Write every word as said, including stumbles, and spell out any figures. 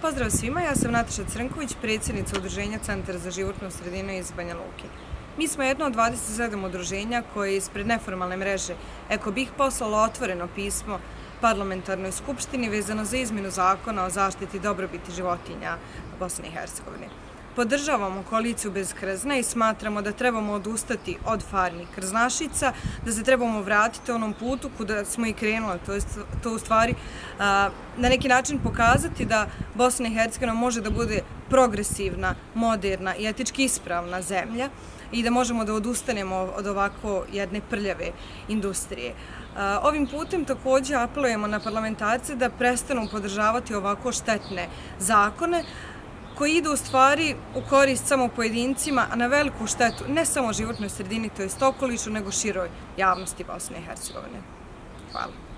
Pozdrav svima, ja sam Nataša Crnković, predsjednica Udruženja Centar za životnu sredinu iz Banja Luke. Mi smo jedno od dvadeset sedam udruženja koje ispred neformalne mreže EkoBih poslalo otvoreno pismo parlamentarnoj skupštini vezano za izmjenu zakona o zaštiti dobrobiti životinja Bosne i Hercegovine. Podržavamo koaliciju bez krzna i smatramo da trebamo odustati od farmi krznašica, da se trebamo vratiti onom putu kuda smo i krenuli, to je to u stvari na neki način pokazati da Bosna i Hercegovina može da bude progresivna, moderna i etički ispravna zemlja i da možemo da odustanemo od ovako jedne prljave industrije. Ovim putem također apelujemo na parlamentarce da prestanu podržavati ovako štetne zakone koji idu u stvari u korist samo pojedincima, a na veliku štetu ne samo životnoj sredini, to jest okolišu, nego široj javnosti Bosne i Hercegovine. Hvala.